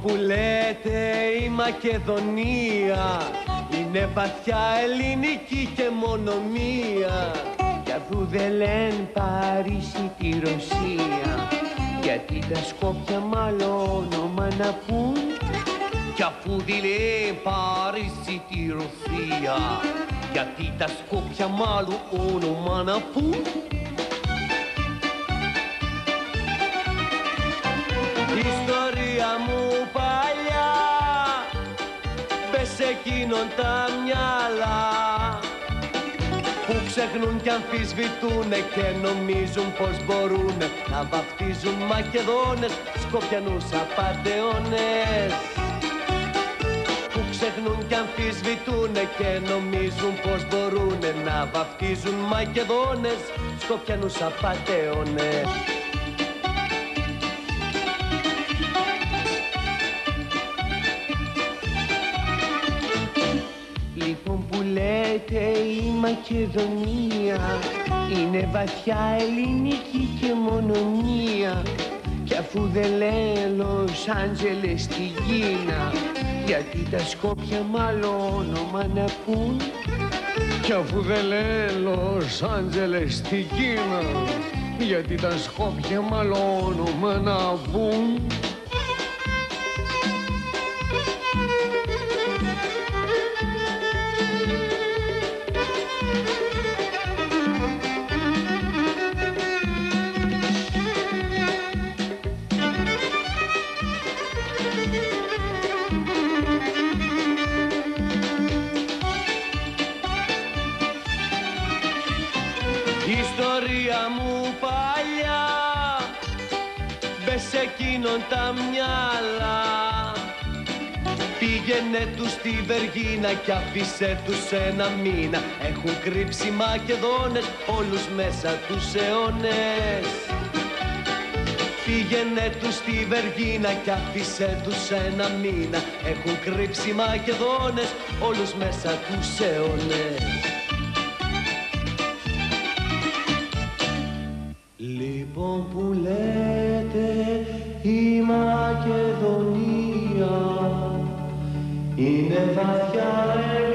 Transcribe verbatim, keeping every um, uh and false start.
που λέτε η Μακεδονία είναι βαθιά ελληνική και μόνο μία. Κι αφού δεν λένε Παρίσι τη Ρωσία, γιατί τα Σκόπια μάλλον όνομα να πουν. Κι αφού δεν λένε Παρίσι τη Ρωσία, γιατί τα Σκόπια μάλλον όνομα να πουν. Ιστορία μου παλιά, μπες εκείνον τα μυαλά που ξεχνούν κι αμφισβητούνε και νομίζουν πως μπορούνε να βαφτίζουν Μακεδόνες, Σκοπιανούς απατεώνες. Που ξεχνούν κι αμφισβητούνε και νομίζουν πως μπορούνε να βαφτίζουν Μακεδόνες, Σκοπιανούς απατεώνες. Λοιπόν που λέτε η Μακεδονία είναι βαθιά ελληνική και μόνο μία. Κι αφού δεν λένε Λος Άντζελες στην Κίνα, γιατί τα Σκόπια μάλλον όνομα να πουν. Κι αφού δεν λένε Λος Άντζελες στην Κίνα, γιατί τα Σκόπια μάλλον όνομα να πουν. Ιστορία μου παλιά, μπες εκείνον τα μυαλά. Πήγαινε τους στη Βεργίνα κι αφήσε τους ένα μήνα. Έχουν κρύψει Μακεδόνες όλους μέσα τους αιώνες. Πήγαινε τους στη Βεργίνα κι αφήσε τους ένα μήνα. Έχουν κρύψει Μακεδόνες όλους μέσα τους αιώνες. Λοιπόν που λέτε η Μακεδονία είναι βαθιά